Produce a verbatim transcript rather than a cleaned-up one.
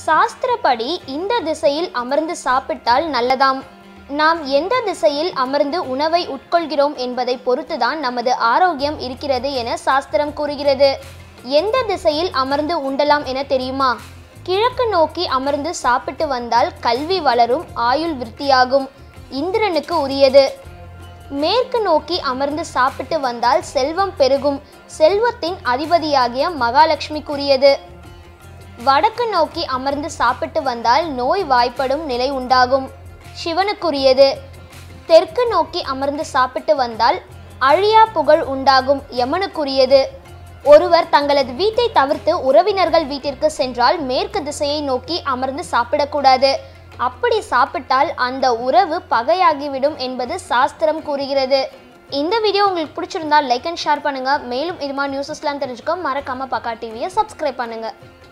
சாஸ்திரப்படி இந்த திசையில் அமர்ந்து சாப்பிட்டால் நல்லதாம். நாம் எந்த திசையில் அமர்ந்து உணவை உட்கொள்கிறோம் என்பதை பொறுத்துதான் நமது ஆரோக்கியம் இருக்கிறது என சாஸ்திரம் கூறுகிறது. எந்த திசையில் அமர்ந்து உண்டலாம் என தெரியுமா? கிழக்கு நோக்கி அமர்ந்து சாப்பிட்டு வந்தால் கல்வி வளரும், ஆயுள் விருத்தியாகும், இந்திரனுக்கு உரியது. மேற்கு நோக்கி அமர்ந்து சாப்பிட்டு வந்தால் செல்வம் பெருகும், செல்வத்தின் அதிபதியாகிய மகாலட்சுமிக்குரியது. வடக்கு நோக்கி அமர்ந்து சாப்பிட்டு வந்தால் நோய் வாய்ப்படும் நிலை உண்டாகும், சிவனுக்குரியது. தெற்கு நோக்கி அமர்ந்து சாப்பிட்டு வந்தால் அழியா புகழ் உண்டாகும், யமனுக்குரியது. ஒருவர் தங்களது வீட்டை தவிர்த்து உறவினர்கள் வீட்டிற்கு சென்றால் மேற்கு திசையை நோக்கி அமர்ந்து சாப்பிடக்கூடாது. அப்படி சாப்பிட்டால் அந்த உறவு பகையாகிவிடும் என்பது சாஸ்திரம் கூறுகிறது. இந்த வீடியோ உங்களுக்கு பிடிச்சிருந்தால் லைக் அண்ட் ஷேர் பண்ணுங்க. மேலும் இது மாதிரி நியூஸஸ்லாம் தெரிஞ்சுக்க மறக்காம பக்கா டிவியை சப்ஸ்கிரைப் பண்ணுங்க.